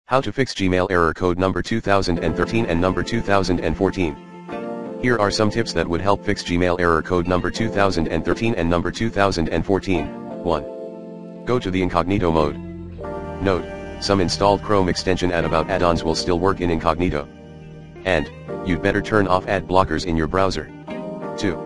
How to fix Gmail error code number 2013 and number 2014. Here are some tips that would help fix Gmail error code number 2013 and number 2014. 1. Go to the incognito mode. Note, some installed Chrome extension ad about add-ons will still work in incognito. And, you'd better turn off ad blockers in your browser. 2.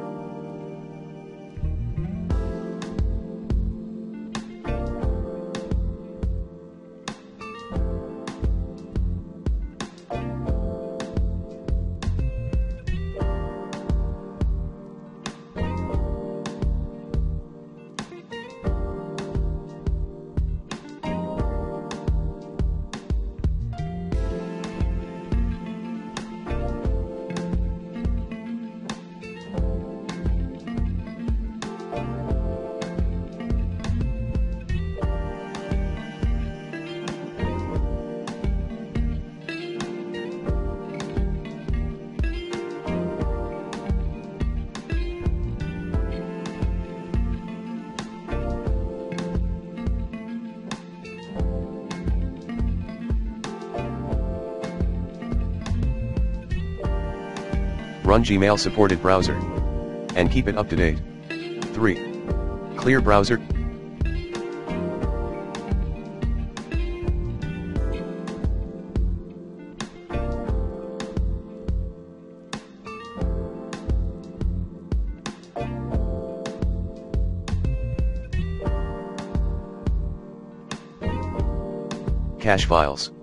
Run Gmail supported browser. And keep it up to date. 3. Clear browser. Cache files.